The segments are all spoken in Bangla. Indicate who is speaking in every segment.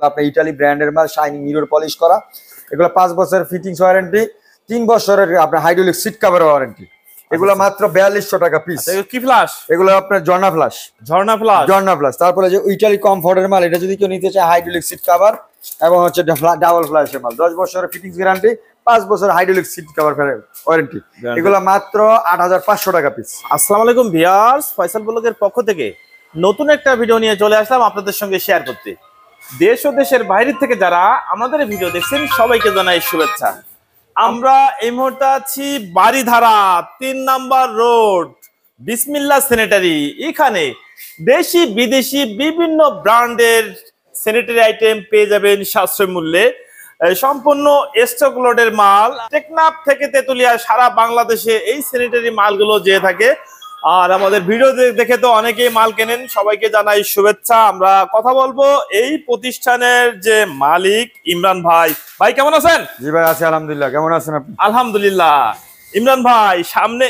Speaker 1: আপনার ইটালি ব্র্যান্ডের মাল, শাইনিং মিরর পলিশ করা। এগুলো 5 বছরের ফিটিংস ওয়ারেন্টি, 3 বছরের আপনার হাইড্রোলিক সিট কভার ওয়ারেন্টি। এগুলো মাত্র 4200 টাকা পিস।
Speaker 2: কি ফ্লাশ?
Speaker 1: এগুলো আপনার Jharna flush.
Speaker 2: Jharna flush,
Speaker 1: Jharna flush. তারপরে যে ইটালি কমফোর্টের মাল, এটা যদি কেউ নিতে চায় হাইড্রোলিক সিট কভার এবং হচ্ছে ডাবল ফ্লাশের মাল, 10 বছরের ফিটিংস গ্যারান্টি, 5 বছর হাইড্রোলিক সিট কভার ওয়ারেন্টি। এগুলো মাত্র 8500 টাকা পিস।
Speaker 2: আসসালামু আলাইকুম ভিউয়ার্স, ফয়সাল ব্লগের পক্ষ থেকে নতুন একটা ভিডিও নিয়ে চলে আসলাম আপনাদের সঙ্গে শেয়ার করতে। দেশ ও দেশের বাইরে থেকে যারা আমাদের ভিডিও দেখছেন সবাইকে জানাই শুভেচ্ছা। আমরা এই মুহূর্তে আছি Baridhara 3 number road, Bismillah sanitary. এখানে দেশি বিদেশি বিভিন্ন ব্র্যান্ডের স্যানিটারি আইটেম পেয়ে যাবেন সাশ্রয় মূল্যে। সম্পূর্ণ স্টক লোডের মাল, টেকনাফ থেকে তেতুলিয়া সারা বাংলাদেশে এই স্যানিটারি মালগুলো যেয়ে থাকে। আর আমাদের ভিডিও দেখে তো অনেকেই মাল কেনেন, সবাইকে জানাই শুভেচ্ছা। আমরা কথা বলবো এই প্রতিষ্ঠানের যে মালিক ইমরান ভাই। ভাই কেমন আছেন?
Speaker 1: জি ভাই আছি আলহামদুলিল্লাহ, কেমন আছেন আপনি?
Speaker 2: আলহামদুলিল্লাহ। ইমরান ভাই, সামনে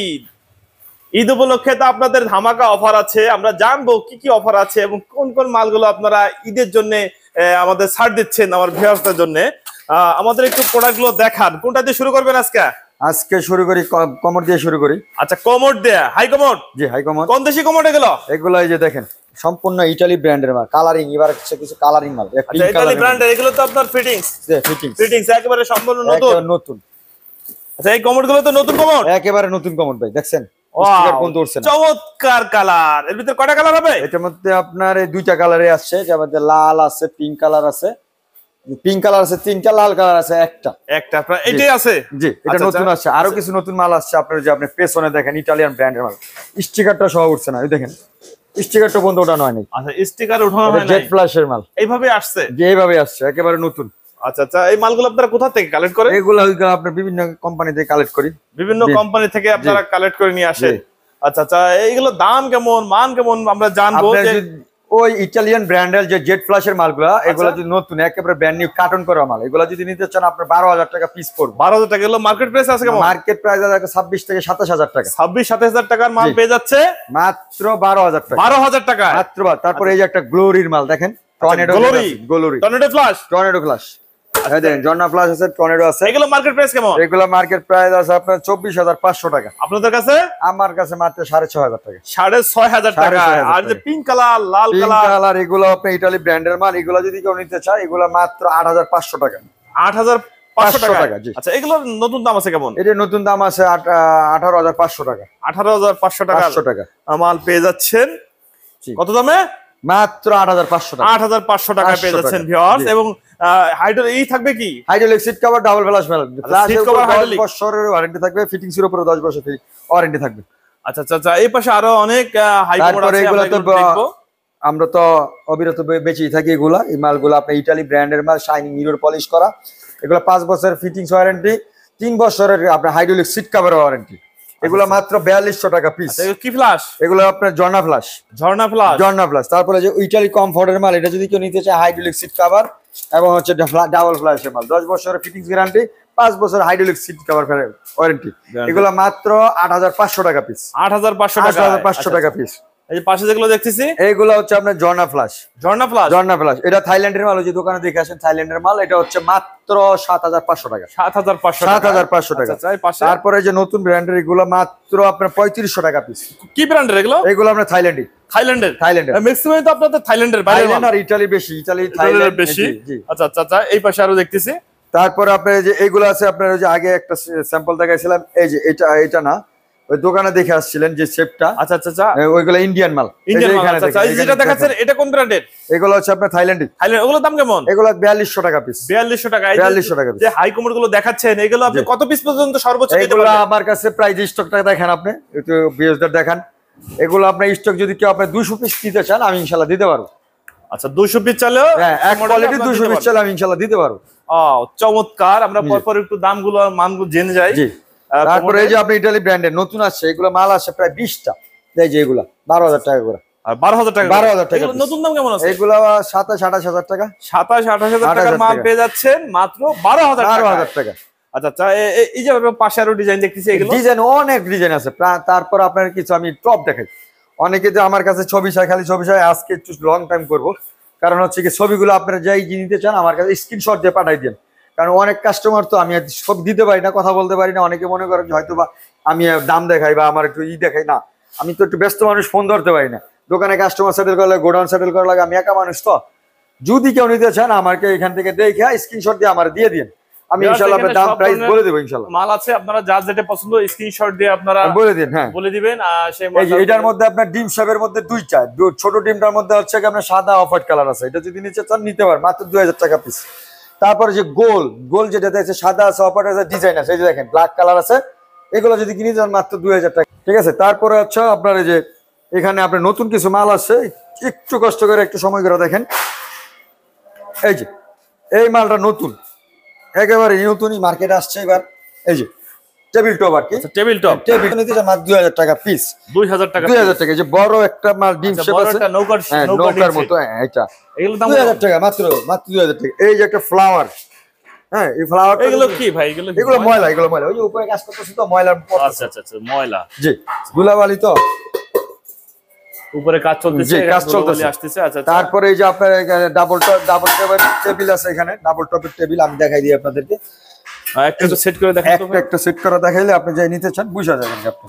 Speaker 2: ঈদ উপলক্ষে তো আপনাদের ধামাকা অফার আছে, আমরা জানবো কি কি অফার আছে এবং কোন কোন মালগুলো আপনারা ঈদের জন্য আমাদের ছাড় দিচ্ছেন আমার ভিউয়ার্সদের জন্য। আমাদের একটু প্রোডাক্টগুলো দেখান, কোনটা দিয়ে শুরু করবেন আজকে?
Speaker 1: আজকে শুরু করি কমোড দিয়ে শুরু করি।
Speaker 2: আচ্ছা, কমোড দেয়া, হাই কমোড।
Speaker 1: জি হাই কমোড।
Speaker 2: কোন দেশি কমোড এগুলো?
Speaker 1: এগুলো এই যে দেখেন সম্পূর্ণ ইটালি ব্র্যান্ডের মাল, কালারিং, এবার কিছু কালারিং মাল।
Speaker 2: আচ্ছা, ইটালি ব্র্যান্ডের এগুলো তো আপনার ফিটিংস একেবারে সম্পূর্ণ নতুন। আচ্ছা, এই কমোড গুলো তো নতুন কমোড,
Speaker 1: একেবারে নতুন কমোড ভাই, দেখছেন স্টিকার কোন ধরছে না,
Speaker 2: চমৎকার কালার। এর ভিতর কয়টা কালার হবে?
Speaker 1: এটার মধ্যে আপনার এই দুইটা কালারে আসছে, যার মধ্যে লাল আছে, পিঙ্ক কালার আছে, পিঙ্ক কালার আছে তিনটা, লাল কালার আছে একটা।
Speaker 2: আপনার এটাই আছে?
Speaker 1: জি, এটা নতুন আসছে। আরো কিছু নতুন মাল আসছে আপনার, যে আপনি পেছনে দেখেন ইটালিয়ান ব্র্যান্ডের মাল, স্টিকারটা সহ উঠছে না, এই দেখেন স্টিকারটা বন্ধ ওঠানো হয়নি।
Speaker 2: আচ্ছা, স্টিকার ওঠানো হয় না,
Speaker 1: জেট ফ্ল্যাশের মাল
Speaker 2: এইভাবে আসছে।
Speaker 1: যে এইভাবে আসছে, একেবারে নতুন।
Speaker 2: আচ্ছা আচ্ছা, এই মালগুলো আপনারা কোথা থেকে কালেক্ট করেন?
Speaker 1: এগুলো আপনার বিভিন্ন কোম্পানি থেকে কালেক্ট করি,
Speaker 2: বিভিন্ন কোম্পানি থেকে আপনারা কালেক্ট করে নিয়ে আসেন। আচ্ছা আচ্ছা, এইগুলো দাম কেমন, মান কেমন আমরা জানবো।
Speaker 1: ওই ইটালিয়ান ব্র্যান্ডের যে জেট ফ্ল্যাশের মালগুলা, এগুলা যদি নতুন একেবারে ব্র্যান্ড নিউ কার্টন করা মাল, এগুলা যদি নিতে চান আপনার 12,000 টাকা পিস পড়বে।
Speaker 2: 12,000 টাকা। এগুলো মার্কেট প্রাইস আছে কেমন?
Speaker 1: মার্কেট প্রাইস আছে 26 থেকে 27,000 টাকা।
Speaker 2: 26-27,000 টাকার মাল পেয়ে যাচ্ছে
Speaker 1: মাত্র 12,000 টাকা।
Speaker 2: 12,000 টাকা
Speaker 1: মাত্র। তারপরে এই যে একটা গ্লোরির মাল দেখেন, tornado
Speaker 2: flash,
Speaker 1: tornado flash, Jharna flash আছে, টর্নেডো আছে।
Speaker 2: এগুলো মার্কেট প্রাইস কেমন?
Speaker 1: এগুলো মার্কেট প্রাইস আছে আপনার 24,500 টাকা।
Speaker 2: আপনাদের কাছে?
Speaker 1: আমার কাছে মাত্র 6,500 টাকা।
Speaker 2: 6,500 টাকা। আর যে পিঙ্ক কালার, লাল কালার,
Speaker 1: এগুলো আপনার ইটালি ব্র্যান্ডের মাল, এগুলো যদি কেউ নিতে চায় এগুলো মাত্র 8,500 টাকা।
Speaker 2: 8,500 টাকা। আচ্ছা, এগুলোর নতুন দাম আছে কেমন?
Speaker 1: এটা নতুন দাম আছে 18,500 টাকা।
Speaker 2: 18,500 টাকা মাল পেয়ে যাচ্ছেন। কত দামে?
Speaker 1: মাত্র 8,500 টাকা।
Speaker 2: 8,500 টাকা পেয়ে যাচ্ছেন ভিউয়ার্স। এবং হাইড্রোলিক থাকবে কি?
Speaker 1: Hydraulic seat cover, double flash মাল,
Speaker 2: সিট কভার হাইড্রোলিক,
Speaker 1: 10 বছরের ওয়ারেন্টি থাকবে, ফিটিংস এর উপরে 10 বছর ওয়ারেন্টি থাকবে।
Speaker 2: আচ্ছা আচ্ছা, এই পাশে আরো অনেক হাই কমোড আছে,
Speaker 1: এগুলো তো আমরা তো অবিরত বেচেই থাকি। এগুলা এই মালগুলো আপনার ইটালি ব্র্যান্ডের মাল, শাইনিং মিরর পলিশ করা। এগুলো 5 বছরের ফিটিংস ওয়ারেন্টি, 3 বছরের আপনার হাইড্রোলিক সিট কভার ওয়ারেন্টি। এগুলো মাত্র 4200 টাকা পিস।
Speaker 2: কি ফ্ল্যাশ?
Speaker 1: এগুলো আপনার ঝর্ণা ফ্ল্যাশ। ঝর্ণা ফ্ল্যাশ। তারপরে যে ইটালি কমফোর্টের মাল, এটা যদি কেউ নিতে চায় হাইড্রোলিক সিট কভার এবং হচ্ছে ডাবল ফ্ল্যাশের মাল, 10 বছরের ফিটিংস গ্যারান্টি, 5 বছর হাইড্রোলিক সিট কভার ওয়ারেন্টি। এগুলো মাত্র 8,500 টাকা পিস। 8,500 টাকা পিস।
Speaker 2: এই যে পাশে যেগুলো দেখতেছি
Speaker 1: এইগুলো হচ্ছে আপনার ঝর্ণা ফ্ল্যাশ। এটা থাইল্যান্ডের মাল, যে দোকানে দেখে আসেন থাইল্যান্ডের মাল, এটা হচ্ছে মাত্র 7,500 টাকা। 7,500 টাকা। তারপরে যে নতুন ব্র্যান্ডের, এগুলো মাত্র আপনার 3,500 টাকা পিস।
Speaker 2: কি ব্র্যান্ডের এগুলো?
Speaker 1: এগুলো আপনার থাইল্যান্ডের
Speaker 2: ম্যাক্সিমাম তো আপনাদের থাইল্যান্ডের বাইরে,
Speaker 1: আর ইটালি বেশি, থাইল্যান্ড
Speaker 2: বেশি। আচ্ছা আচ্ছা, এই পাশে আরো দেখতেছি।
Speaker 1: তারপরে আপনার যে এইগুলো আছে, আপনার যে আগে একটা স্যাম্পল দেখাইছিলাম, এই যে এটা না, ওই দোকানে দেখে আসছিলেন যে শেপটা।
Speaker 2: আচ্ছা আচ্ছা,
Speaker 1: ওইগুলো ইন্ডিয়ান মাল।
Speaker 2: যেটা দেখাচ্ছেন এটা কোন ব্র্যান্ডের?
Speaker 1: এগুলো হচ্ছে আপনার থাইল্যান্ড।
Speaker 2: ওগুলোর দাম কেমন?
Speaker 1: এগুলো 4200 টাকা পিস।
Speaker 2: 4200 টাকা।
Speaker 1: 4200 টাকা পিস।
Speaker 2: যে হাই কমোড গুলো দেখাচ্ছেন, এগুলো আপনি কত পিস পর্যন্ত সর্বোচ্চ দিতে
Speaker 1: পারবেন? এগুলো আমার কাছে প্রাইস স্টকটা দেখেন, আপনি একটু ভিউয়ারদের দেখান। এগুলো আপনার স্টক যদি কেউ আপনি 200 পিস দিতে চান, আমি ইনশাআল্লাহ দিতে পারবো।
Speaker 2: আচ্ছা, 200 পিস চালেও?
Speaker 1: হ্যাঁ, এক কোয়ালিটি 200 পিস চালে আমি ইনশাআল্লাহ দিতে পারবো।
Speaker 2: চমৎকার। আমরা পরপর একটু দামগুলো মানগুলো জেনে যাই।
Speaker 1: জি। তারপরে এই যে আপনি ইটালি ব্র্যান্ডের নতুন আসছে, এগুলো মাল আসছে প্রায় 20টা। এই যে এগুলা 12,000 টাকা করে।
Speaker 2: আর 12,000 টাকা।
Speaker 1: 12,000 টাকা।
Speaker 2: নতুন দাম কেমন আছে?
Speaker 1: এগুলো 27-28,000 টাকা।
Speaker 2: 27-28,000 টাকার মাল পেয়ে যাচ্ছেন মাত্র 12,000
Speaker 1: টাকা।
Speaker 2: আচ্ছা আচ্ছা, এই যে পাশে আরো ডিজাইন দেখতেছি, এগুলো
Speaker 1: ডিজাইন অনেক ডিজাইন আছে। তারপর আপনার কিছু আমি টপ দেখাই। অনেকে যে আমার কাছে ছবি চাই, খালি ছবি চাই, আজকে একটু লং টাইম করবো, কারণ হচ্ছে কি ছবিগুলো আপনারা যাই নিতে চান আমার কাছে স্ক্রিনশট দিয়ে পাঠাই দেন। কারণ অনেক কাস্টমার তো আমি সব দিতে পারি না, কথা বলতে পারি না, অনেকে মনে করেন যে হয়তো বা আমি দাম দেখাই বা আমার একটু দেখাই না, আমি তো একটু ব্যস্ত মানুষ, ফোন ধরতে পারি না, দোকানে কাস্টমার সেটেল করা লাগে, গোডাউন সেটেল করা লাগে, আমি একা মানুষ তো। যদি কেউ নিতে চান আমাকে এখান থেকে দেখে স্ক্রিনশট দিয়ে আমার দিয়ে দিন, আমি ইনশাআল্লাহ আপনার দাম প্রাইস বলে দেবো ইনশাআল্লাহ।
Speaker 2: মাল আছে আপনারা যার যেটা পছন্দ স্ক্রিনশট দিয়ে আপনারা
Speaker 1: বলে দিন, হ্যাঁ
Speaker 2: বলে দিবেন। সেই
Speaker 1: এই যে এটার মধ্যে আপনার ডিম শেপের মধ্যে দুইটা, ছোট ডিমটার মধ্যে হচ্ছে কি আপনার সাদা অফ হোয়াইট কালার আছে, এটা যদি নিতে চান নিতে পারেন মাত্র 2000 টাকা পিস। তারপরে যে গোল যেটা দেখছে সাদা আছে, অফ হোয়াইট আছে, ডিজাইন আছে, এই যে দেখেন ব্ল্যাক কালার আছে, এগুলো যদি কিনে যান মাত্র 2000 টাকা, ঠিক আছে। তারপরে হচ্ছে আপনার এই যে এখানে আপনার নতুন কিছু মাল আছে, একটু কষ্ট করে একটু সময় করে দেখেন, এই যে এই মালটা নতুন, একেবারে নতুনই মার্কেটে আসছে এবার। এই যে টেবিল টপ আর কি,
Speaker 2: টেবিল
Speaker 1: নিতে চান মাত্র 2000 টাকা পিস।
Speaker 2: 2000 টাকা,
Speaker 1: 2000 টাকা। যে বড় একটা মাল ডিম শেপ আছে, নৌকার মতো, এটা
Speaker 2: এগুলো দাম
Speaker 1: 2000 টাকা, মাত্র 2000 টাকা। এই যে একটা ফ্লাওয়ার, হ্যাঁ এই ফ্লাওয়ার,
Speaker 2: এগুলো কি ভাই?
Speaker 1: এগুলো ময়লা, এগুলো ময়লা, ওই যে উপরে কাজ করতেছে তো ময়লা।
Speaker 2: আচ্ছা, ময়লা,
Speaker 1: জি ধুলাবালি তো,
Speaker 2: উপরে কাজ চলতেছে,
Speaker 1: কাজ চলতেছে
Speaker 2: আসতেছে। আচ্ছা,
Speaker 1: তারপরে এই যে আপনার ডাবল টেবিল আছে, এখানে ডাবল টপের টেবিল আমি দেখাই দিই আপনাদেরকে,
Speaker 2: একটা সেট করে দেখাই তো,
Speaker 1: একটা সেট করা দেখাইলে আপনি যাই নিতে চান বুঝা যাবেন আপনি।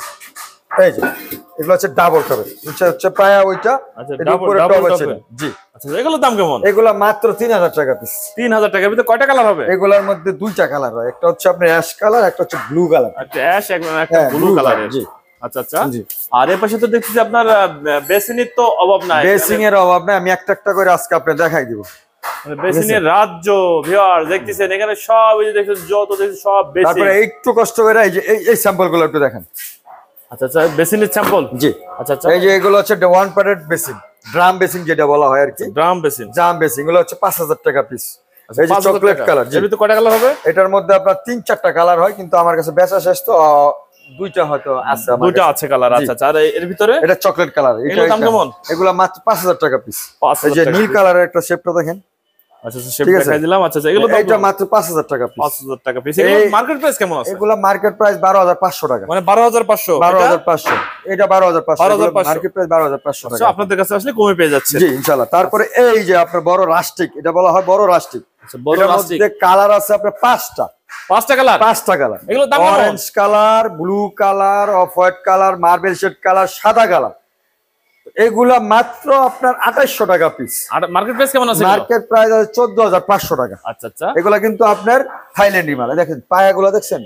Speaker 1: এই যে এগুলো হচ্ছে ডাবল টপের, হচ্ছে পায়া ওইটা, এটা উপরে টপ আছে। জি
Speaker 2: আচ্ছা, এগুলোর দাম কেমন?
Speaker 1: এগুলা মাত্র 3000 টাকা পিস।
Speaker 2: 3000 টাকার ভিতরে কয়টা কালার হবে?
Speaker 1: এগুলোর মধ্যে দুইটা কালার হয়, একটা হচ্ছে আপনার অ্যাশ কালার, একটা হচ্ছে ব্লু কালার।
Speaker 2: একটা অ্যাশ, একটা ব্লু কালারের।
Speaker 1: জি
Speaker 2: আচ্ছা। আর এর পাশে তো দেখছি আপনার বেসিনের তো অভাব নাই,
Speaker 1: বেসিং এর অভাব নাই, আমি একটা একটা করে আজকে আপনাকে দেখাই দিব।
Speaker 2: বেসিনের রাজ্য ভিউয়ার দেখতেছেন, এখানে সব এই যে দেখছেন যত দেখছেন সব বেসিন।
Speaker 1: তারপরে একটু কষ্ট করে এই যে এই স্যাম্পল গুলো একটু দেখেন।
Speaker 2: আচ্ছা, বেসিনের স্যাম্পল।
Speaker 1: জি
Speaker 2: আচ্ছা,
Speaker 1: এই যে এগুলো হচ্ছে one parted basin, drum basin যেটা বলা হয় আর কি,
Speaker 2: ড্রাম বেসিন
Speaker 1: গুলো হচ্ছে 5000 টাকা পিস। এই যে চকলেট কালার,
Speaker 2: এর ভিতরে কয়টা কালার হবে?
Speaker 1: এটার মধ্যে আপনার 3-4টা কালার হয়, কিন্তু আমার কাছে বেচা শেষ তো দুইটা হয়তো আছে,
Speaker 2: দুইটা আছে কালার। আচ্ছা, আর এর ভিতরে
Speaker 1: এটা চকলেট কালার,
Speaker 2: এটার দাম কেমন?
Speaker 1: এগুলা মাত্র 5000 টাকা পিস। এই যে নীল কালারের একটা শেপটা দেখেন।
Speaker 2: আচ্ছা, শেপ দেখাই দিলাম। আচ্ছা, এগুলো
Speaker 1: এটা মাত্র 5000 টাকা পিস।
Speaker 2: 5000 টাকা পিস। এগুলো মার্কেট প্রাইস কেমন আছে?
Speaker 1: এগুলা মার্কেট প্রাইস 12500 টাকা,
Speaker 2: মানে 12500।
Speaker 1: 12500, এটা 12500, মার্কেট প্রাইস 12500 টাকা।
Speaker 2: আচ্ছা, আপনাদের কাছে আসলে কমে পেয়ে যাচ্ছে।
Speaker 1: জি ইনশাআল্লাহ। তারপরে এই যে আপনার বড় রাস্টিক, এটা বলা হয় বড় রাস্টিক।
Speaker 2: আচ্ছা, বড় রাস্টিক
Speaker 1: কালার আছে আপনার 5টা কালার।
Speaker 2: এগুলো দাম কেমন?
Speaker 1: Orange colour, blue colour, off white colour, marble shade colour, সাদা কালার। এগুলা মাত্র আপনার 2800 টাকা পিস।
Speaker 2: আর মার্কেট প্রাইস কেমন আছে?
Speaker 1: মার্কেট প্রাইস আছে 14500 টাকা।
Speaker 2: আচ্ছা,
Speaker 1: এগুলা কিন্তু আপনার থাইল্যান্ডি মাল। দেখেন পায়াগুলো দেখছেন,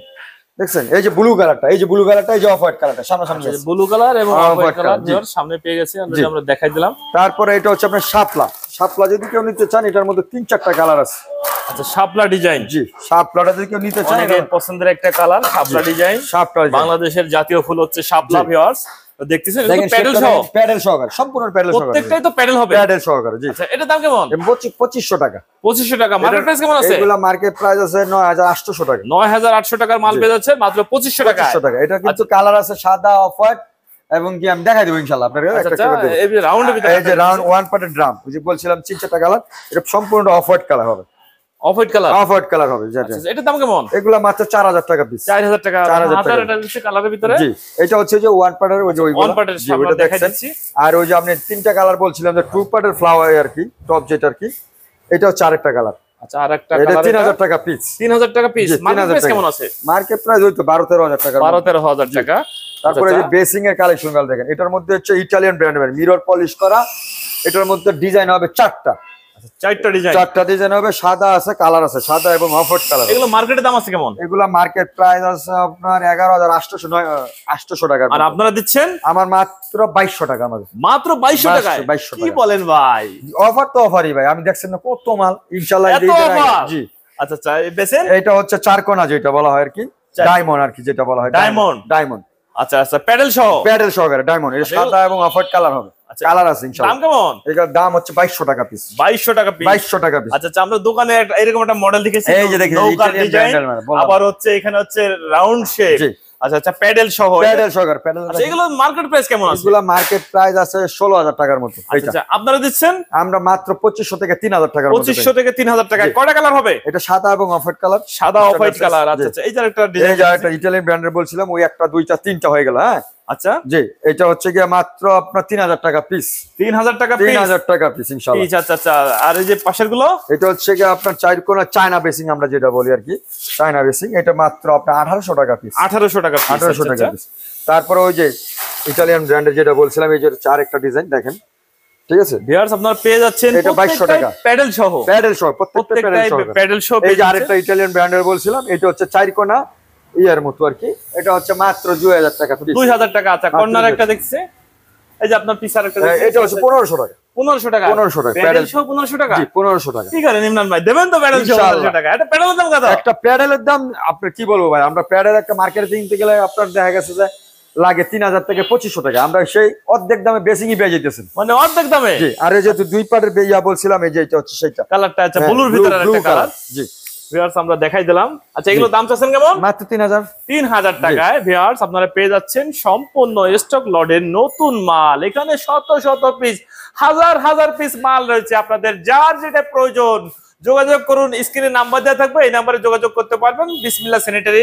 Speaker 1: এই যে ব্লু কালারটা, এই যে ব্লু কালারটা, এই যে অফ হোয়াইট কালারটা সামনে
Speaker 2: ব্লু কালার এবং অফ হোয়াইট কালার সামনে পেয়ে গেছি, আমরা দেখাই দিলাম।
Speaker 1: তারপরে এটা হচ্ছে আপনার শাপলা যদি কেউ নিতে চান, এটার মধ্যে 3-4টা কালার আছে।
Speaker 2: আচ্ছা, শাপলা ডিজাইন।
Speaker 1: জি শাপলাটা যদি কেউ নিতে চান,
Speaker 2: অনেকের পছন্দের একটা কালার শাপলা ডিজাইন। বাংলাদেশের জাতীয় ফুল হচ্ছে শাপলা ভিউয়ার্স, দেখতেছেন প্যাডেল সহকারে, সম্পূর্ণ প্যাডেল সহকারে, প্রত্যেকটাই তো প্যাডেল হবে,
Speaker 1: প্যাডেল সহকারে। জি
Speaker 2: আচ্ছা, এটার দাম কেমন?
Speaker 1: 2500 টাকা।
Speaker 2: 2500 টাকা। মার্কেট প্রাইস কেমন আছে?
Speaker 1: এগুলা মার্কেট প্রাইস আছে 9800 টাকা।
Speaker 2: 9800 টাকার মাল পেয়ে যাচ্ছে মাত্র 2500 টাকা।
Speaker 1: এটা কিন্তু কালার আছে সাদা, অফ হোয়াইট, এবং কি আমি দেখাই দেব ইনশাআল্লাহ আপনাদের।
Speaker 2: এই যে রাউন্ডের ভিতরে,
Speaker 1: এই যে রাউন্ড ওয়ান পার্টের ড্রাম, ওই যে বলছিলাম 3-4টা কালার, এটা সম্পূর্ণ অফ হোয়াইট কালার হবে।
Speaker 2: অফ হোয়াইট কালার হবে। এটার দাম কেমন?
Speaker 1: এগুলা মাত্র 4000 টাকা পিস।
Speaker 2: 4000 টাকা। এটা হচ্ছে কালারের ভিতরে।
Speaker 1: জি এটা হচ্ছে যে ওয়ান পার্টের, ওই যে
Speaker 2: ওয়ান পার্টের সামনে দেখাই দিচ্ছি।
Speaker 1: আর ওই যে আপনি 3টা কালার বলছিলাম যে টু পার্টের ফ্লাওয়ার আর কি, টপ যেটা আর কি, এটা হচ্ছে আরেকটা কালার।
Speaker 2: আচ্ছা, আরেকটা কালার,
Speaker 1: এটা 3000 টাকা পিস।
Speaker 2: 3000 টাকা পিস। মার্কেট প্রাইস কেমন আছে?
Speaker 1: মার্কেট প্রাইস হয়তো 12-13 টাকা।
Speaker 2: 12-13 টাকা।
Speaker 1: তারপরে এই যে বেসিং এর কালেকশন গুলো দেখেন, এটার মধ্যে হচ্ছে ইতালিয়ান ব্র্যান্ডের মিরর পলিশ করা, এটার মধ্যে ডিজাইন হবে 4টা। চারটা ডিজাইন হবে, সাদা আছে, কালার আছে, সাদা এবং অফ হোয়াইট কালার।
Speaker 2: এগুলো মার্কেটের দাম আছে কেমন?
Speaker 1: এগুলা মার্কেট প্রাইস আছে আপনার 11800 টাকা।
Speaker 2: আর আপনারা দিচ্ছেন
Speaker 1: আমার মাত্র 2200 টাকা। আমাদের
Speaker 2: মাত্র 2200 টাকায়। কি বলেন ভাই?
Speaker 1: অফার তো অফারই ভাই, আমি দেখছেন না কত মাল ইনশাআল্লাহ। জি
Speaker 2: আচ্ছা, বেসেন
Speaker 1: এটা হচ্ছে চারকোনা যেটা বলা হয় আর কি, ডায়মন্ড আর কি, যেটা বলা হয় ডায়মন্ড।
Speaker 2: আচ্ছা, প্যাডেল
Speaker 1: সহকারে ডায়মন্ড। এটা সাদা এবং অফ হোয়াইট কালার হবে। কালার আছে ইনশাআল্লাহ।
Speaker 2: দাম কেমন?
Speaker 1: এটার দাম হচ্ছে 2200 টাকা পিস।
Speaker 2: 2200 টাকা পিস।
Speaker 1: 2200 টাকা পিস।
Speaker 2: আচ্ছা, আমরা দোকানে এরকম একটা মডেল দেখেছি,
Speaker 1: এই যে দেখেন
Speaker 2: আবার হচ্ছে এখানে হচ্ছে রাউন্ড শেপ। আচ্ছা, প্যাডেল সহকারে। আচ্ছা, এগুলো মার্কেট প্রাইস কেমন আছে?
Speaker 1: এগুলো মার্কেট প্রাইস আছে 16000 টাকার মতো।
Speaker 2: আচ্ছা, আপনারা দিচ্ছেন?
Speaker 1: আমরা মাত্র 2500 থেকে 3000 টাকার মতো।
Speaker 2: 2500 থেকে 3000 টাকা। কয়টা কালার হবে?
Speaker 1: এটা সাদা এবং অফ হোয়াইট কালার।
Speaker 2: সাদা অফ হোয়াইট কালার। আচ্ছা, এই যে একটা ডিজাইন,
Speaker 1: একটা ইতালিয়ান ব্র্যান্ডের বলছিলাম, ওই একটা, দুইটা, তিনটা হয়ে গেল। হ্যাঁ,
Speaker 2: আচ্ছা
Speaker 1: জি, এটা হচ্ছে গিয়ে মাত্র আপনার 3000 টাকা পিস।
Speaker 2: 3000 টাকা পিস।
Speaker 1: 3000 টাকা পিস ইনশাআল্লাহ।
Speaker 2: আচ্ছা আচ্ছা। আর এই যে পাশের গুলো,
Speaker 1: এটা হচ্ছে গিয়ে আপনার 4 কোণা চায়না বেসিং আমরা যেটা বলি আর কি, চায়না বেসিং। এটা মাত্র আপনার 1800 টাকা পিস।
Speaker 2: 1800 টাকা পিস।
Speaker 1: 1800 টাকা পিস। তারপরে ওই যে ইতালিয়ান ব্র্যান্ডের যেটা বলছিলাম, এই যে চার একটা ডিজাইন দেখেন, ঠিক আছে
Speaker 2: ভিউয়ার্স আপনারা পেয়ে যাচ্ছেন
Speaker 1: এটা 2200 টাকা
Speaker 2: প্যাডেল সহ।
Speaker 1: প্যাডেল সহ, প্রত্যেকটা
Speaker 2: প্যাডেল সহ।
Speaker 1: এই যে আরেকটা ইতালিয়ান ব্র্যান্ডের বলছিলাম, এটা হচ্ছে 4 কোণা ইয়ার মতো আর কি, এটা হচ্ছে মাত্র 2000 টাকা পিস।
Speaker 2: 2000 টাকা। আচ্ছা কর্নার একটা দেখছে, এই যে আপনার পিস আরেকটা দেখছে,
Speaker 1: এটা হচ্ছে 1500 টাকা।
Speaker 2: 1500 টাকা।
Speaker 1: 1500 টাকা
Speaker 2: প্যাডেল সহ 1500 টাকা।
Speaker 1: জি 1500 টাকা।
Speaker 2: কি করেন ইমরান ভাই, দেবেন তো প্যাডেল সহ 1500 টাকা? এটা প্যাডেলের দাম কত?
Speaker 1: একটা প্যাডেলের দাম আপনি কি বলবো ভাই, আমরা প্যাডেল একটা মার্কেটে কিনতে গেলে আপনার দেখা গেছে যে লাগে 3000 থেকে 2500 টাকা, আমরা সেই অর্ধেক দামে বেসিংই পেয়ে যাইতেছেন।
Speaker 2: মানে অর্ধেক দামে?
Speaker 1: জি। আর এই যে দুই পাটের ইয়া বলছিলাম, এই যে এটা হচ্ছে সেইটা
Speaker 2: কালারটা, আচ্ছা ব্লুর ভিতরে একটা কালার।
Speaker 1: জি
Speaker 2: ভিউয়ার্স আমরা দেখাই দিলাম। আচ্ছা এগুলো দাম চাচ্ছেন কেমন?
Speaker 1: মাত্র 3000।
Speaker 2: 3000 টাকায় ভিউয়ার্স আপনারা পেয়ে যাচ্ছেন সম্পূর্ণ স্টক লটের নতুন মাল। এখানে শত শত পিস, হাজার হাজার পিস মাল রয়েছে। আপনাদের যার যেটা প্রয়োজন যোগাযোগ করুন, স্ক্রিনে নাম্বার দেওয়া থাকবে, এই নাম্বারে যোগাযোগ করতে পারবেন। বিসমিল্লাহ স্যানিটারি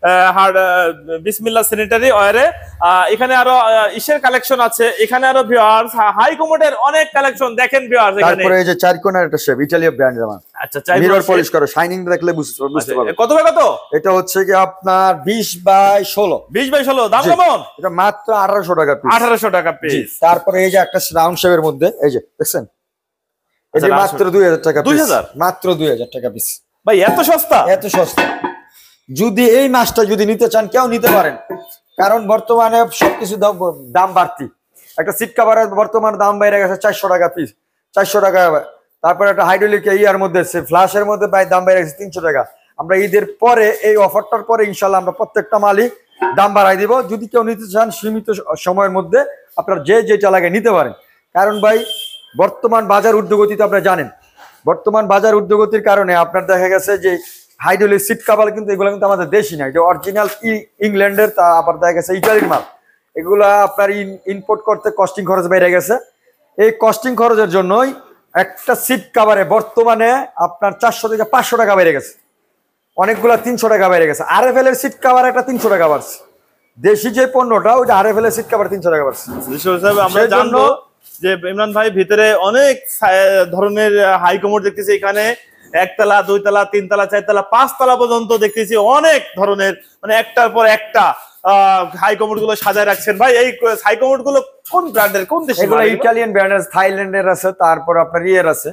Speaker 2: বিসমিল্লাহ স্যানিটারি ওয়্যারে এখানে আরো ইসের কালেকশন আছে। এখানে আরো ভিউয়ার্স হাই কমোডের অনেক কালেকশন দেখেন ভিউয়ার্স। এখানে
Speaker 1: তারপরে এই যে 4 কোণার একটা শেপ ইতালিয়ান ব্র্যান্ড জামা।
Speaker 2: আচ্ছা চাই
Speaker 1: মিরর পলিশ করা, শাইনিং দেখলে বুঝতে পারবেন।
Speaker 2: কত টাকা? কত
Speaker 1: এটা হচ্ছে কি আপনার 20/16।
Speaker 2: 20/16 দাম কেমন?
Speaker 1: এটা মাত্র 1800 টাকা পিস।
Speaker 2: 1800 টাকা পিস।
Speaker 1: তারপরে এই যে একটা রাউন্ড শেপের মধ্যে, এই যে দেখছেন, এটা মাত্র 2000 টাকা পিস।
Speaker 2: 2000
Speaker 1: মাত্র 2000 টাকা পিস
Speaker 2: ভাই, এত সস্তা?
Speaker 1: এত সস্তা। যদি এই মাছটা যদি নিতে চান কেউ নিতে পারেন, কারণ বর্তমানে সবকিছু দাম বাড়তি। একটা সিট কভারের বর্তমান দাম বাইরে গেছে 400 টাকা পিস, 400 টাকা। তারপরে একটা হাইড্রোলিক ইয়ার মধ্যে ফ্ল্যাশের মধ্যে দাম বাইরে গেছে 300 টাকা। আমরা ঈদের পরে এই অফারটার পরে ইনশাল্লাহ আমরা প্রত্যেকটা মালই দাম বাড়াই দিব। যদি কেউ নিতে চান সীমিত সময়ের মধ্যে আপনার যেটা লাগে নিতে পারেন। কারণ ভাই বর্তমান বাজার ঊর্ধ্বগতি তো আপনারা জানেন, বর্তমান বাজার ঊর্ধ্বগতির কারণে আপনার দেখা গেছে যে হাইড্রোলিক সিট কাভার কিন্তু এগুলো কিন্তু আমাদের দেশি না, এটা অরিজিনাল ইংল্যান্ডের, তা আবার দেখা গেছে ইটালির মাল। এগুলা আপনার ইম্পোর্ট করতে কস্টিং খরচ বেড়ে গেছে। এই কস্টিং খরচের জন্যই একটা সিট কাভারে বর্তমানে আপনার 400 থেকে 500 টাকা বেড়ে গেছে, অনেকগুলা 300 টাকা বেড়ে গেছে। RFL এর সিট কাভার একটা 300 টাকা বাড়ছে। দেশি যে পণ্যটা ওইটা RFL এর সিট কাভার 300 টাকা বাড়ছে।
Speaker 2: আমরা জানবো যে ইমরান ভাই ভিতরে অনেক ধরনের হাই কমোড দেখতেছি। এখানে একতলা, দুইতলা, তিনতলা, চারতলা, পাঁচতলা পর্যন্ত দেখতেছি অনেক ধরনের, মানে একটার পর একটা হাই কমোড গুলো সাজায় রাখছেন। ভাই এই হাই কমোড গুলো কোন ব্র্যান্ডের, কোন দেশের?
Speaker 1: এগুলো ইটালিয়ান ব্র্যান্ড আছে, থাইল্যান্ডের আছে, তারপর আপনার ইয়ের আছে,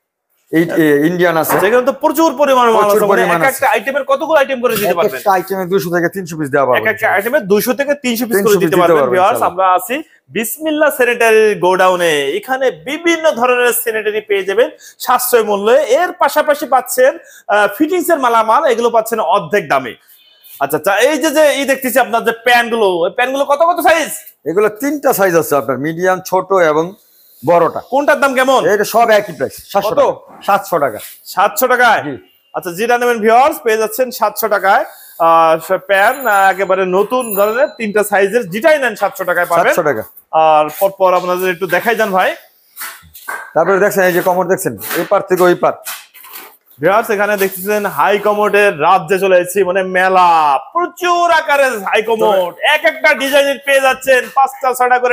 Speaker 1: ইন্ডিয়ান আছে।
Speaker 2: সেখানে তো প্রচুর পরিমাণে মাল আছে। মানে এক একটা আইটেমের কতগুলো আইটেম করে দিতে পারবেন?
Speaker 1: একটা আইটেমে 200 থেকে 300 পিস দেওয়া পারবেন।
Speaker 2: এক একটা আইটেমে 200 থেকে 300 পিস করে দিতে পারবেন। ভিউয়ার্স আমরা আছি বিসমিল্লাহ স্যানিটারি গোডাউনে। এখানে বিভিন্ন ধরনের স্যানিটারি পেয়ে যাবেন সাশ্রয় মূল্যে। এর পাশাপাশি পাচ্ছেন ফিটিংস এর মালামাল, এগুলো পাচ্ছেন অর্ধেক দামে। আচ্ছা আচ্ছা, এই যে দেখতেছি আপনার যে প্যানগুলো, ওই প্যানগুলো কত কত সাইজ?
Speaker 1: এগুলো 3টা সাইজ আছে আপনার, মিডিয়াম, ছোট এবং বড়টা।
Speaker 2: কোনটার দাম কেমন?
Speaker 1: এটা সব একই প্রাইস, 700 টাকা। 700 টাকা।
Speaker 2: 700 টাকায়? আচ্ছা, যেটা নেবেন ভিউয়ার্স পেয়ে যাচ্ছেন 700 টাকায়। প্যান একেবারে নতুন ধরনের 3টা সাইজের, যেটাই নেন 700 টাকায় পাবেন।
Speaker 1: 700 টাকা।
Speaker 2: আর পর আপনাদের একটু দেখাই যান ভাই।
Speaker 1: তারপরে দেখছেন এই যে কমোড দেখছেন, এই পার থেকে ওই পার।
Speaker 2: ভিউয়ার্স এখানে দেখতেছেন হাই কমোডের রাজ্যে চলে এসেছি, মানে মেলা, প্রচুর আকারের হাই কমোড। এক একটা ডিজাইনের পেয়ে যাচ্ছেন 5টা 6টা করে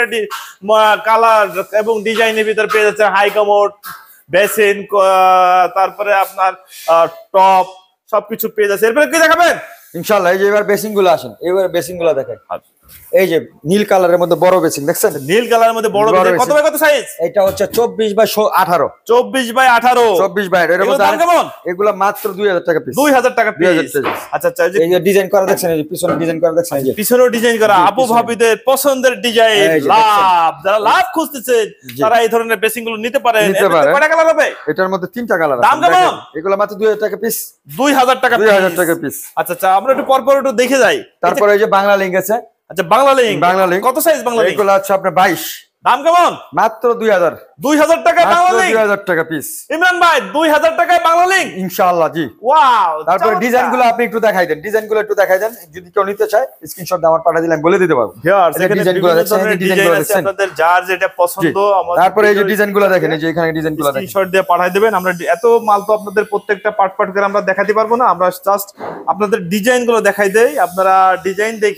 Speaker 2: কালার এবং ডিজাইনের ভিতরে পেয়ে যাচ্ছেন হাই কমোড, বেসিন, তারপরে আপনার টপ, সবকিছু পেয়ে যাচ্ছে। এরপরে কি দেখাবেন?
Speaker 1: ইনশাআল্লাহ এই যে এবার বেসিং গুলো আসেন, এবার বেসিং গুলো দেখাই। এই যে নীল কালারের মধ্যে বড় বেসিং দেখছেন,
Speaker 2: নীল কালারের মধ্যে বড় বেসিং। কত বাই কত সাইজ?
Speaker 1: এটা হচ্ছে 24/18।
Speaker 2: 24/18।
Speaker 1: 24/18 এর মধ্যে
Speaker 2: দাম কেমন?
Speaker 1: এগুলো মাত্র 2000 টাকা পিস।
Speaker 2: 2000 টাকা পিস। আচ্ছা আচ্ছা,
Speaker 1: এই যে ডিজাইন করা দেখছেন, এই যে পিছনে ডিজাইন করা দেখছেন, এই যে
Speaker 2: পিছনেও ডিজাইন করা, আপু ভাবিদের পছন্দের ডিজাইন। লাভ, যারা লাভ খুঁজতেছেন তারা এই ধরনের বেসিং গুলো নিতে পারেন। কয়টা কালার হবে?
Speaker 1: এটার মধ্যে 3টা কালার আছে।
Speaker 2: দাম কেমন?
Speaker 1: এগুলো মাত্র 2000 টাকা পিস।
Speaker 2: 2000 টাকা পিস।
Speaker 1: 2000 টাকা পিস।
Speaker 2: আচ্ছা আচ্ছা, আমরা একটু পর একটু দেখে যাই।
Speaker 1: তারপরে এই যে বাংলা লিংক আছে।
Speaker 2: আচ্ছা, বাংলা লিংক। কত সাইজ বাংলা লিংক?
Speaker 1: এগুলো আছে আপনার 22।
Speaker 2: দাম কেমন?
Speaker 1: মাত্র 2000।
Speaker 2: 2000 টাকা বাংলা লিংক।
Speaker 1: 2000 টাকা পিস।
Speaker 2: ইমরান ভাই 2000 টাকায় বাংলা লিংক?
Speaker 1: ইনশাআল্লাহ জি।
Speaker 2: ওয়াও।
Speaker 1: তারপরে ডিজাইন গুলো আপনি একটু দেখাই দেন, ডিজাইন গুলো একটু দেখাই দেন। যদি কেউ নিতে চায় স্ক্রিনশট দিয়ে আমার পাঠিয়ে দিলে আমি বলে দিতে পারবো।
Speaker 2: ভিউয়ার্স এখানে ডিজাইন গুলো আছে, আপনাদের যার যেটা পছন্দ।
Speaker 1: তারপরে এই যে ডিজাইন গুলো দেখেন, এই যে এখানে ডিজাইন গুলো দেখেন,
Speaker 2: স্ক্রিনশট দিয়ে পাঠিয়ে দিবেন। আমরা এত মাল তো আপনাদের প্রত্যেকটা পার্ট করে আমরা দেখাতে পারবো না, আমরা জাস্ট আপনাদের ডিজাইন গুলো দেখাই দেই। আপনারা ডিজাইন দেখে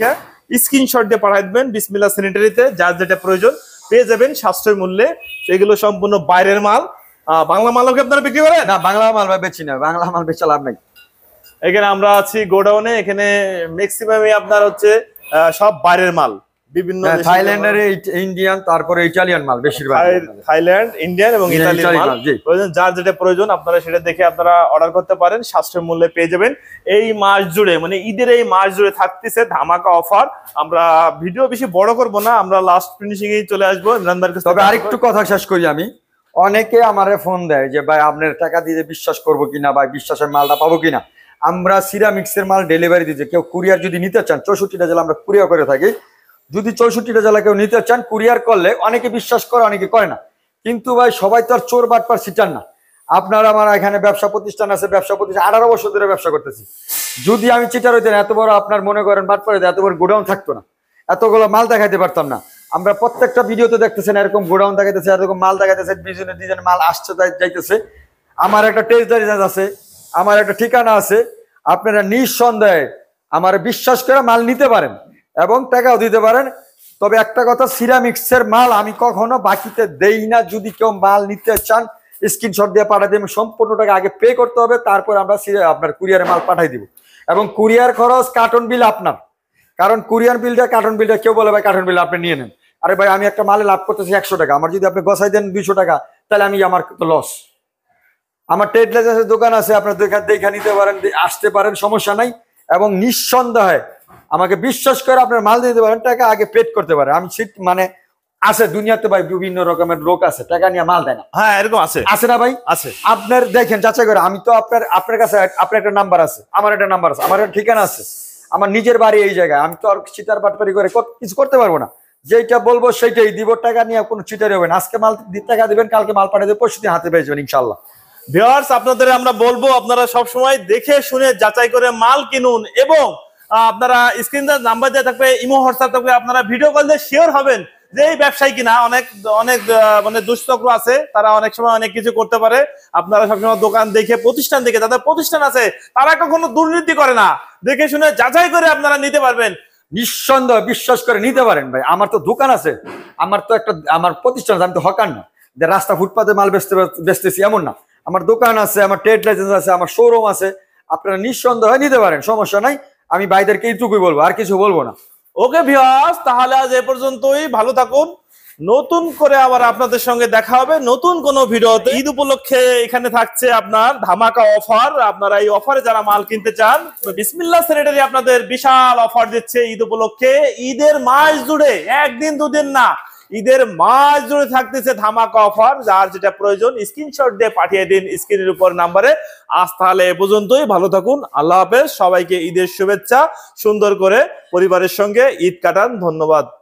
Speaker 2: স্ক্রিনশট দিয়ে পাঠিয়ে দিবেন বিসমিল্লাহ স্যানিটারিতে, যার যেটা প্রয়োজন পেয়ে যাবেন সাশ্রয় মূল্যে। এগুলো সম্পূর্ণ বাইরের মাল। বাংলা মালও কি আপনারা বিক্রি করেন?
Speaker 1: না, বাংলা মাল ভাই বেচি না, বাংলা মাল বেচা লাভ নাই।
Speaker 2: এখানে আমরা আছি গোডাউনে, এখানে ম্যাক্সিমামই আপনার হচ্ছে সব বাইরের মাল, বিভিন্ন
Speaker 1: থাইল্যান্ডের, ইন্ডিয়ান, তারপরে ইটালিয়ান মাল বেশিরভাগ।
Speaker 2: থাইল্যান্ড, ইন্ডিয়ান এবং ইতালিয়ান মাল প্রয়োজন, যার যেটা প্রয়োজন আপনারা সেটা দেখে আপনারা অর্ডার করতে পারেন, সাশ্রয় মূল্যে পেয়ে যাবেন। এই মাস জুড়ে মানে ঈদের এই মাস জুড়ে থাকতেছে ধামাকা অফার। আমরা ভিডিও বেশি বড় করব না, আমরা লাস্ট ফিনিশিং এ চলে আসবো।
Speaker 1: তবে আরেকটু কথা শেষ করি আমি, অনেকে আমারে ফোন দেয় যে ভাই আপনার টাকা দিয়ে বিশ্বাস করবো কিনা, ভাই বিশ্বাসের মালটা পাবো কিনা। আমরা সিরামিক্সের মাল ডেলিভারি দিচ্ছি, কেউ কুরিয়ার যদি নিতে চান 64টা জেলা আমরা কুরিয়ার করে থাকি। যদি 64টা জেলা কেউ নিতে চান কুরিয়ার করলে অনেকে বিশ্বাস করে, অনেকে করে না। কিন্তু ভাই সবাই তো আর চোর বাটপার সিটার না। আপনার আমার এখানে ব্যবসা প্রতিষ্ঠান আছে, ব্যবসা প্রতিষ্ঠান 18 বছর ধরে ব্যবসা করতেছি। যদি আমি চিটার হইতেন, এত বড় আপনার মনে করেন বাটপার হইতে এত বড় গোডাউন থাকতো না, এতগুলো মাল দেখাইতে পারতাম না। আমরা প্রত্যেকটা ভিডিওতে দেখতেছেন এরকম গোডাউন দেখাইতেছে, এরকম মাল দেখাইতেছে, ডিজাইন মাল আসছে যাইতেছে। আমার একটা টেস্ট লাইসেন্স আছে, আমার একটা ঠিকানা আছে। আপনারা নিঃসন্দেহে আমার বিশ্বাস করে মাল নিতে পারেন এবং টাকাও দিতে পারেন। তবে একটা কথা, সিরামিক্সের মাল আমি কখনো বাকিতে দেই না। যদি কেউ মাল নিতে চান স্ক্রিনশট দিয়ে পাঠাই দিই, সম্পূর্ণ টাকা আগে পে করতে হবে, তারপর আমরা আপনার কুরিয়ারে মাল পাঠাই দিব। এবং কুরিয়ার খরচ কার্টন বিল আপনার, কারণ কুরিয়ার বিলটা কার্টন বিলটা কেউ বলে ভাই কার্টন বিল আপনি নিয়ে নেন। আরে ভাই আমি একটা মালে লাভ করতেছি 100 টাকা, আমার যদি আপনি গসাই দেন 200 টাকা, তাহলে আমার তো লস। আমার ট্রেড লাইসেন্সের দোকান আছে, আপনার দেখে নিতে পারেন, আসতে পারেন, সমস্যা নাই। এবং নিঃসন্দেহে আমাকে বিশ্বাস করে আপনার মাল দিতে পারেন, টাকা আগে পেড করতে পারেন। আমি মানে আছে দুনিয়াতে ভাই বিভিন্ন রকমের লোক আছে টাকা নিয়ে মাল দেয় না।
Speaker 2: হ্যাঁ এরকম আছে,
Speaker 1: আছে না ভাই?
Speaker 2: আছে।
Speaker 1: আপনার দেখেন যাচাই করে। আমি তো আপনার কাছে আপনার একটা নাম্বার আছে, আমার একটা নাম্বার আছে, আমার একটা ঠিকানা আছে, আমার নিজের বাড়ি এই জায়গায়। আমি তো আর চিটার বাটপারি করে কিছু করতে পারবো না। যেটা বলবো সেইটাই দিব, টাকা নিয়ে কোনো চিটারি হবে না। আজকে মাল টাকা দিবেন, কালকে মাল পাঠিয়ে দেবেন, পরশুদিন হাতে পেয়ে যাবেন ইনশাল্লাহ।
Speaker 2: ভিউয়ার্স আপনাদের আমরা বলবো আপনারা সব সময় দেখে শুনে যাচাই করে মাল কিনুন, এবং আপনারা স্ক্রিনে নাম্বার দেওয়া থাকবে, ইমো হোয়াটসঅ্যাপ থাকবে, আপনারা ভিডিও কল দিয়ে শিওর হবেন যে এই ব্যবসায়ী কিনা। অনেক অনেক মানে দুষ্টচক্র আছে, তারা অনেক সময় অনেক কিছু করতে পারে। আপনারা সবসময় দোকান দেখে, প্রতিষ্ঠান দেখে, তাদের প্রতিষ্ঠান আছে তারা কখনো দুর্নীতি করে না, দেখে শুনে যাচাই করে আপনারা নিতে পারবেন।
Speaker 1: নিঃসন্দেহ বিশ্বাস করে নিতে পারেন ভাই। আমার তো দোকান আছে, আমার তো একটা আমার প্রতিষ্ঠান আছে, আমি তো হকার না যে রাস্তা ফুটপাতে মাল বেচতেছি এমন না। আমার দোকান আছে, আমার ট্রেড লাইসেন্স আছে, আমার শোরুম আছে। আপনারা নিঃসন্দেহে নিতে পারেন, সমস্যা নাই। আমি ভাইদেরকে এইটুকুই বলবো, আর কিছু বলবো না।
Speaker 2: ওকে ভিউয়ার্স, তাহলে আজ এ পর্যন্তই। ভালো থাকুন, নতুন করে আবার আপনাদের সঙ্গে দেখা হবে নতুন কোনো ভিডিওতে। ঈদ উপলক্ষে এখানে থাকছে আপনার ধামাকা অফার। আপনারা এই অফারে যারা মাল কিনতে চান, বিসমিল্লাহ স্যানিটারি আপনাদের বিশাল অফার দিচ্ছে ঈদ উপলক্ষে। ঈদের মাস জুড়ে, একদিন দুদিন না, ঈদের মাস জুড়ে থাকতেছে ধামাকা অফার। যার যেটা প্রয়োজন স্ক্রিনশট দিয়ে পাঠিয়ে দিন স্ক্রিনের উপর নাম্বারে। আজ তাহলে এ পর্যন্তই, ভালো থাকুন, আল্লাহ হাফেজ। সবাইকে ঈদের শুভেচ্ছা। সুন্দর করে পরিবারের সঙ্গে ঈদ কাটান। ধন্যবাদ।